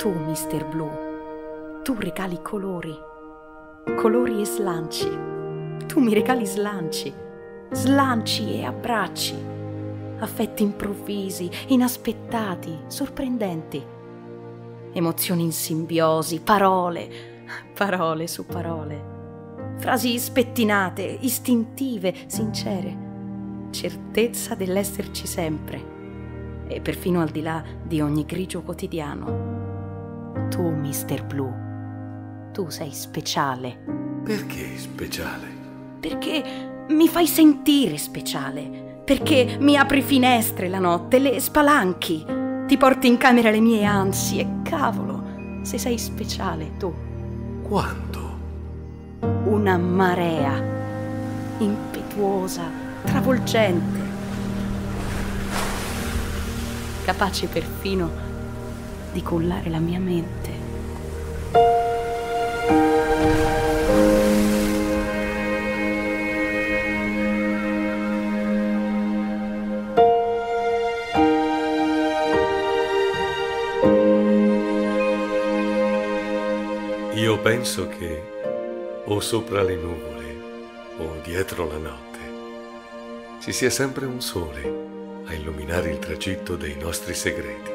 Tu, Mister Blue, tu regali colori, colori e slanci. Tu mi regali slanci, slanci e abbracci, affetti improvvisi, inaspettati, sorprendenti, emozioni in simbiosi, parole, parole su parole, frasi spettinate, istintive, sincere, certezza dell'esserci sempre e perfino al di là di ogni grigio quotidiano. Tu, Mister Blue, tu sei speciale. Perché speciale? Perché mi fai sentire speciale, perché mi apri finestre la notte, le spalanchi, ti porti in camera le mie ansie. Cavolo, se sei speciale tu. Quando? Una marea, impetuosa, travolgente, capace perfino di cullare la mia mente. Io penso che o sopra le nuvole o dietro la notte ci sia sempre un sole a illuminare il tragitto dei nostri segreti.